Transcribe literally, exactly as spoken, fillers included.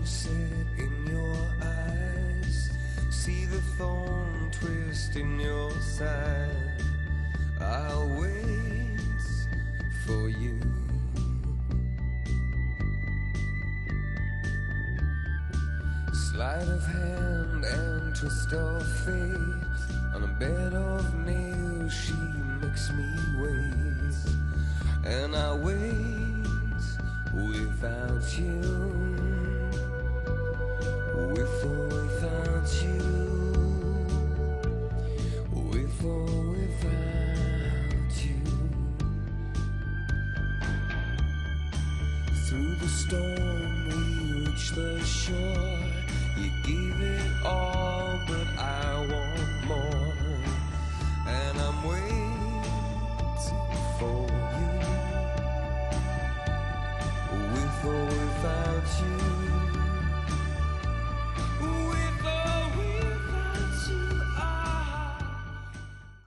sunset in your eyes, see the thorn twist in your side. I'll wait for you. Sleight of hand and twist of fate, on a bed of nails she makes me wait. And I wait without you, with or without you, with or without you. Through the storm we reach the shore, you give it all